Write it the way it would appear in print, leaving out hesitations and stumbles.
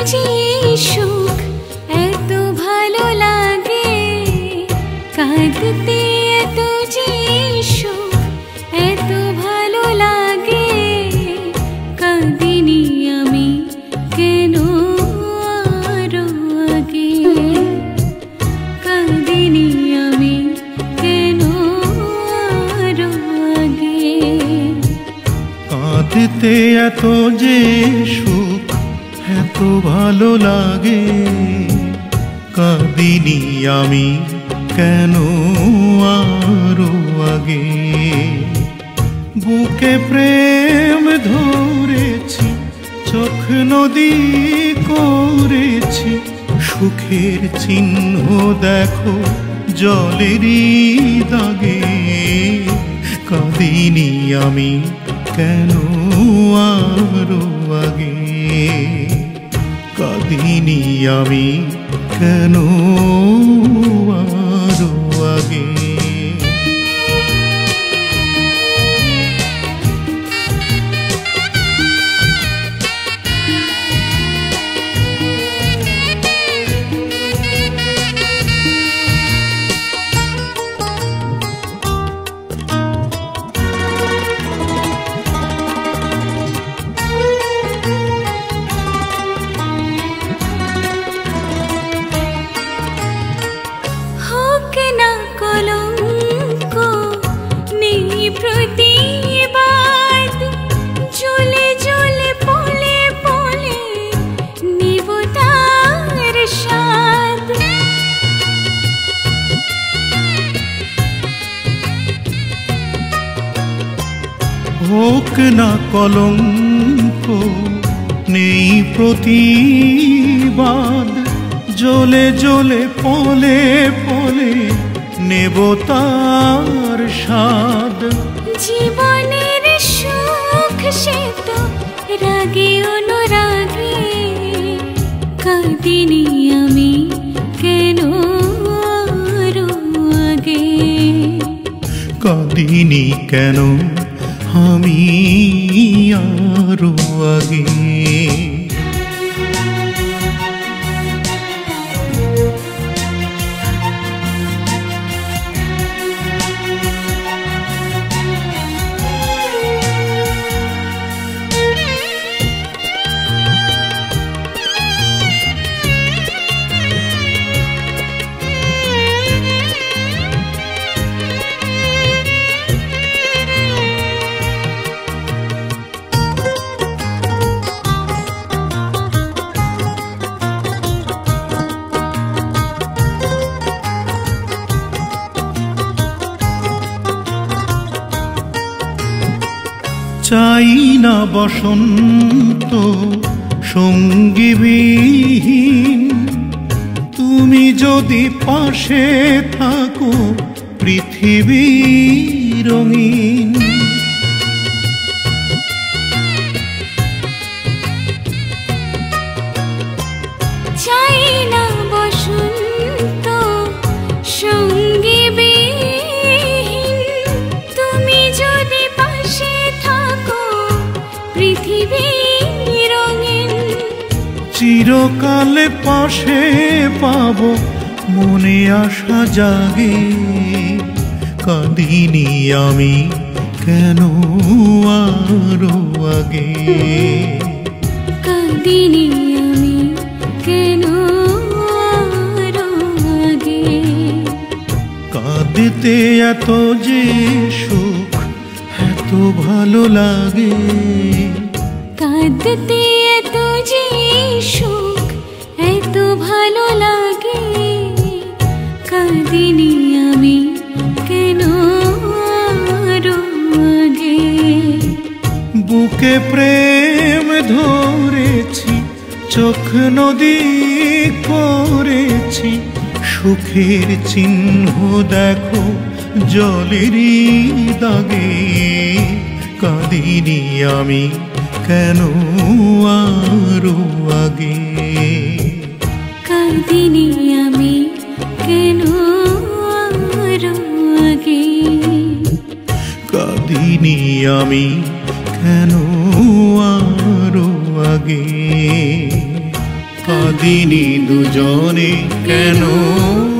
যে সুখ এত ভালো লাগে, কাঁদতে এত যে সুখ এত ভালো লাগে, কাঁদিনি আমি কেন আরো আগে, কাঁদিনি আমি কেন আরো আগে। কাঁদতে এত যে সুখ এত ভালো লাগে, কাঁদিনি আমি কেন আরো আগে। বুকে প্রেম ধরেছি, চোখ নদী করেছি, সুখের চিহ্ন দেখো জলেরই দাগে, কাঁদিনি আমি কেন আরো আগে, কাঁদিনি আমি কেন আরো আগে। প্রতিবাদ জ্বলে জ্বলে পলে পলে নিব তার স্বাদ, হোক না কলঙ্ক নেই প্রতিবাদ, জ্বলে জ্বলে পলে পলে নেব তার স্বাদ। জীবনের সুখ সে তো রাগে অনুরাগে, কাঁদিনি আমি কেন আরো আগে, কাঁদিনি কেন আমি আরো আগে। চাই না বসন্ত সঙ্গীবিহীন, তুমি যদি পাশে থাকো পৃথিবী রঙিন। চাই না বসন্ত সঙ্গীবিহীন, তুমি যদি পাশে থাকো পৃথিবী রঙিন। চিরকাল পাশে পাবো মনে আশা জাগে, কাঁদিনি আমি কেন আরো আগে, কাঁদিনি আমি কেন আরো আগে। কাঁদতে এত যে সুখ এত ভালো লাগে, কাঁদতে এত যে সুখ এত ভালো লাগে, কাঁদিনি আমি কেন আরো আগে। বুকে প্রেম ধরেছি, চোখ নদী করেছি, সুখের চিহ্ন দেখো জলেরই দাগে, কাঁদিনি আমি কেন আরো আগে, কাঁদিনি আমি কেন আরো আগে, কাঁদিনি আমি কেন আরো আগে। কাঁদিনি দুজনে কেন